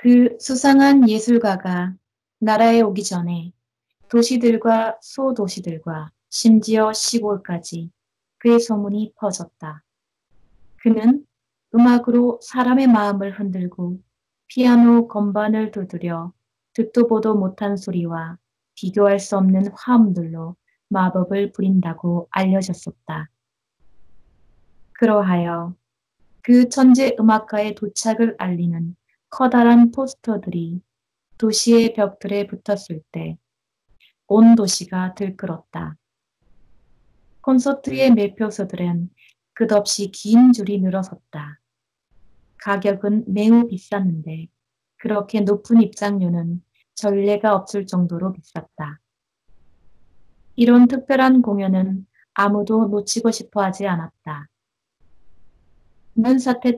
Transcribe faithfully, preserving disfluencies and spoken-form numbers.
그 수상한 예술가가 나라에 오기 전에 도시들과 소도시들과 심지어 시골까지 그의 소문이 퍼졌다. 그는 음악으로 사람의 마음을 흔들고 피아노 건반을 두드려 듣도 보도 못한 소리와 비교할 수 없는 화음들로 마법을 부린다고 알려졌었다. 그러하여 그 천재 음악가의 도착을 알리는 커다란 포스터들이 도시의 벽들에 붙었을 때 온 도시가 들끓었다. 콘서트의 매표소들은 끝없이 긴 줄이 늘어섰다. 가격은 매우 비쌌는데 그렇게 높은 입장료는 전례가 없을 정도로 비쌌다. 이런 특별한 공연은 아무도 놓치고 싶어 하지 않았다. 눈사태